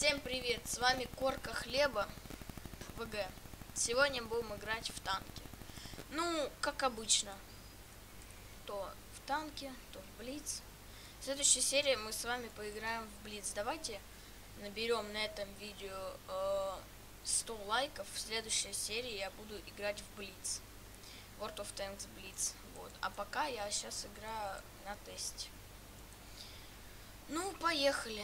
Всем привет, с вами Корка Хлеба ВГ. Сегодня будем играть в танки. Ну, как обычно, то в танке, то в Блиц. В следующей серии мы с вами поиграем в Блиц. Давайте наберем на этом видео 100 лайков. В следующей серии я буду играть в Блиц. World of Tanks Blitz. Вот. А пока я сейчас играю на тесте. Ну, поехали.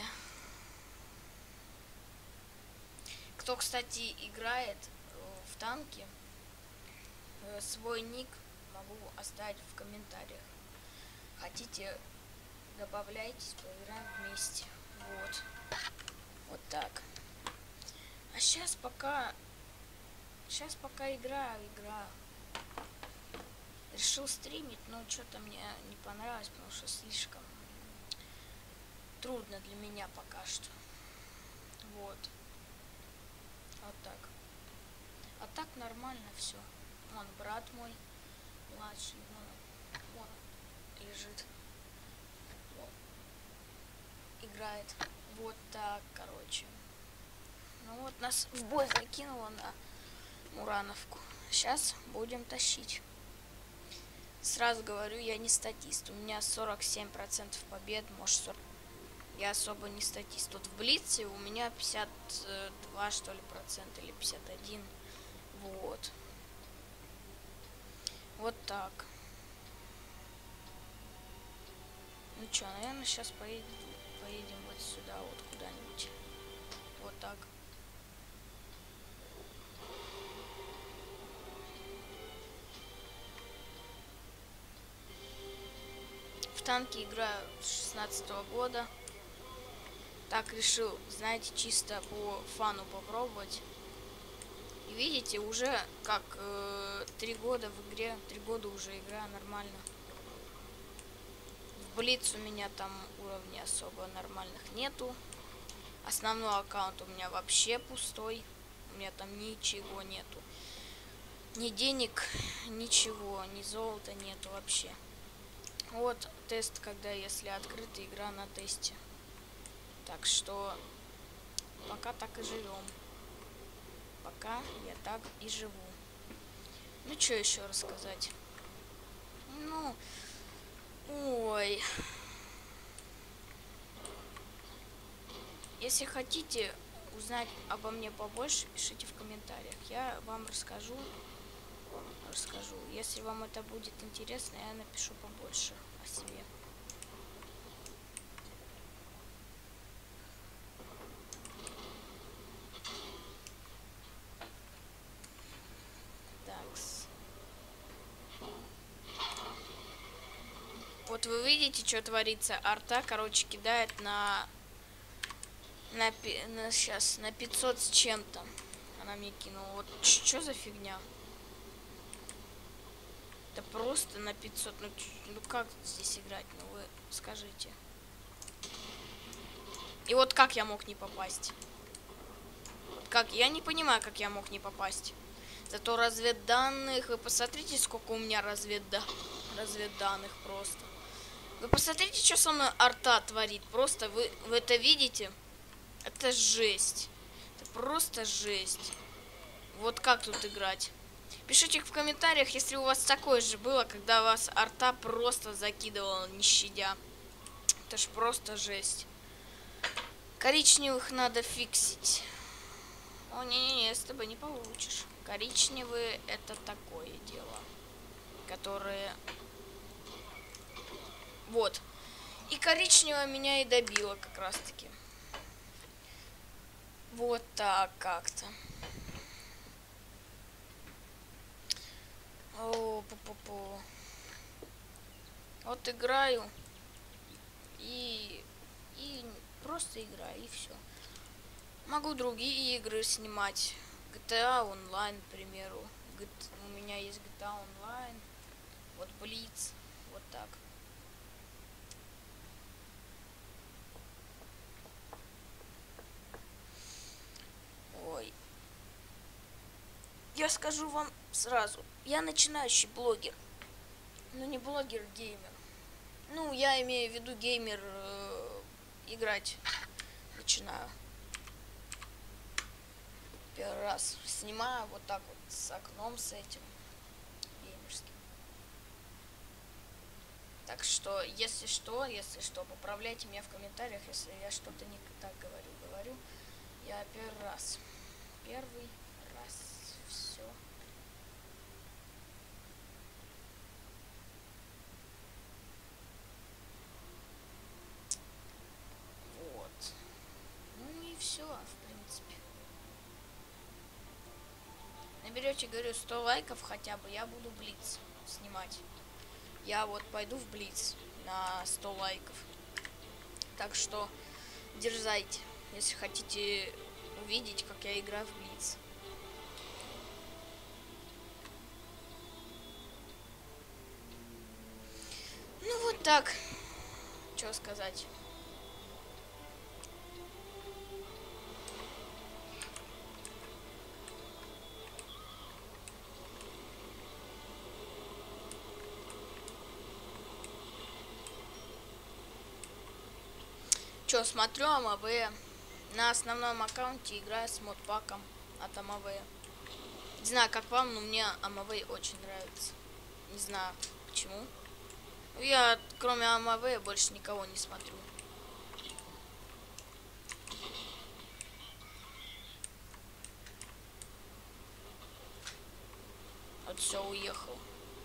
Кто, кстати, играет в танки, свой ник могу оставить в комментариях. Хотите, добавляйтесь, поиграем вместе. Вот. Вот так. А сейчас пока играю. Решил стримить, но что-то мне не понравилось, потому что слишком трудно для меня пока что. Вот. Вот так. А так нормально все. Вон брат мой младший, вон лежит. Вот. Играет. Вот так, короче. Ну вот нас в бой закинуло на Мурановку. Сейчас будем тащить. Сразу говорю, я не статист. У меня 47% побед, может 40. Я особо не статист. Вот в Блице у меня 52, что ли, процента, или 51. Вот. Вот так. Ну что, наверное, сейчас поедем вот сюда, вот куда-нибудь. Вот так. В танки играю с 16-го года. Так решил, знаете, чисто по фану попробовать. И видите, уже как 3 года в игре, 3 года уже играю нормально. В Блиц у меня там уровней особо нормальных нету. Основной аккаунт у меня вообще пустой. У меня там ничего нету. Ни денег, ничего, ни золота нету вообще. Вот тест, когда если открыта игра на тесте. Так что пока так и живем. Пока я так и живу. Ну что еще рассказать? Ну, ой. Если хотите узнать обо мне побольше, пишите в комментариях. Я вам расскажу. Если вам это будет интересно, я напишу побольше о себе. Такс. Вот вы видите, что творится. Арта, короче, кидает на 500 с чем-то. Она мне кинула. Вот что за фигня? Это просто на 500. Ну как здесь играть? Ну вы скажите. И вот как я мог не попасть? Вот как? Я не понимаю, как я мог не попасть. Зато разведданных. Вы посмотрите, сколько у меня разведданных просто. Вы посмотрите, что со мной арта творит. Просто вы это видите? Это жесть. Это просто жесть. Вот как тут играть? Пишите в комментариях, если у вас такое же было, когда вас арта просто закидывала, не щадя. Это ж просто жесть. Коричневых надо фиксить. О, не-не-не, с тобой не получишь. Коричневые это такое дело. Которые... Вот. И коричневая меня и добила как раз таки. Вот так как-то. О, пу-пу-пу. Вот играю. И просто играю, и все. Могу другие игры снимать. GTA Online, к примеру. У меня есть GTA Online. Вот Blitz. Вот так. Ой. Я скажу вам сразу. Я начинающий блогер. Но не блогер, геймер. Ну, я имею в виду геймер, играть начинаю. Первый раз снимаю вот так вот с окном, с этим геймерским. Так что, если что, поправляйте меня в комментариях, если я что-то не так говорю. Я первый раз. Все. Вот. Ну и все, в принципе. Наберете, говорю, 100 лайков хотя бы, я буду блиц снимать. Я вот пойду в блиц на 100 лайков. Так что дерзайте, если хотите увидеть, как я играю в блиц. Ну вот так. Что сказать? Что, смотрю АМВ. На основном аккаунте играю с модпаком от АМВ. Не знаю, как вам, но мне АМВ очень нравится. Не знаю, почему. Я, кроме АМВ, больше никого не смотрю. Вот все, уехал.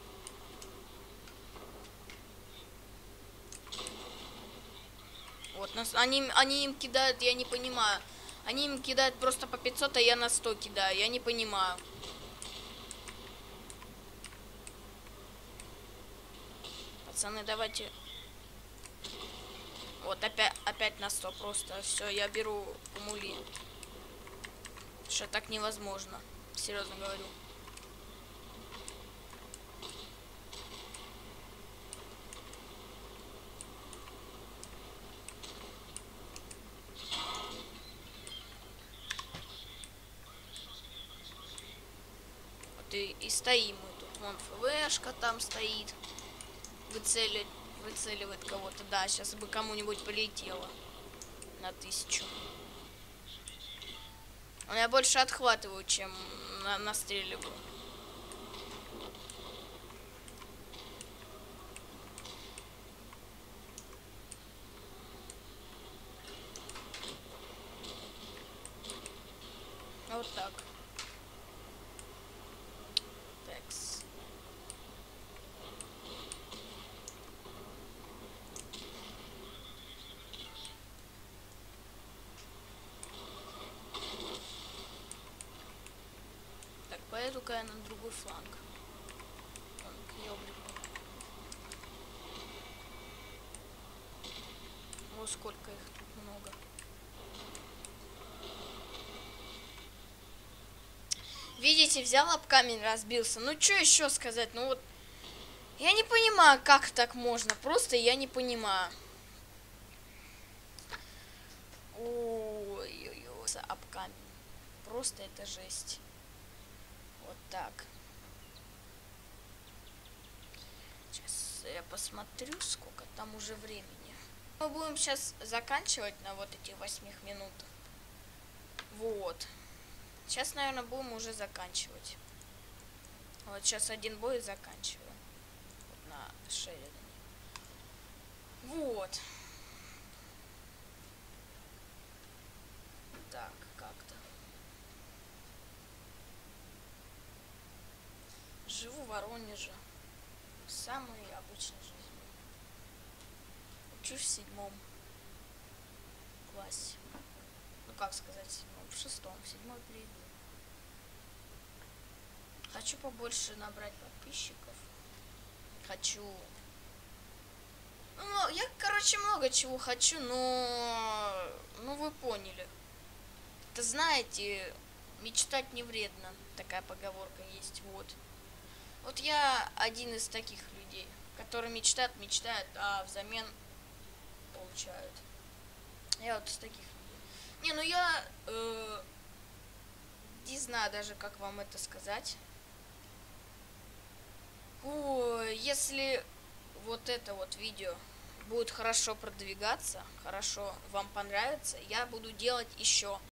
Вот, они им кидают, я не понимаю. Они им кидают просто по 500, а я на 100 кидаю. Я не понимаю. Пацаны, давайте. Вот, опять на 100 просто. Все, я беру кумули. Что так невозможно. Серьезно говорю. Вот и стоим мы тут. Вон ФВшка там стоит. Выцеливает кого-то. Да, сейчас бы кому-нибудь полетело. На 1000. Но я больше отхватываю, чем настреливаю. Вот так. Такс. Так, поеду-ка я на другой фланг. Вон, к ёблику. Вот сколько их тут много. Видите, взял об камень, разбился. Ну, что еще сказать? Ну, вот, я не понимаю, как так можно. Просто я не понимаю. Ой-ой-ой, об камень. Просто это жесть. Вот так. Сейчас я посмотрю, сколько там уже времени. Мы будем сейчас заканчивать на вот этих 8 минутах. Вот. Сейчас, наверное, будем уже заканчивать. Вот сейчас один бой и заканчиваю. Вот на Шеридане. Вот. Так, как-то. Живу в Воронеже. Самой обычной жизнью. Учусь в 7 классе. Ну, как сказать, в 7, в 6, в 7 приду. Хочу побольше набрать подписчиков. Хочу... Ну, я, короче, много чего хочу, но... Ну, вы поняли. Это, знаете, мечтать не вредно. Такая поговорка есть, вот. Вот я один из таких людей, которые мечтают, а взамен получают. Я вот из таких людей. Не, ну я... не знаю даже, как вам это сказать. Если вот это вот видео будет хорошо продвигаться, хорошо вам понравится, я буду делать еще.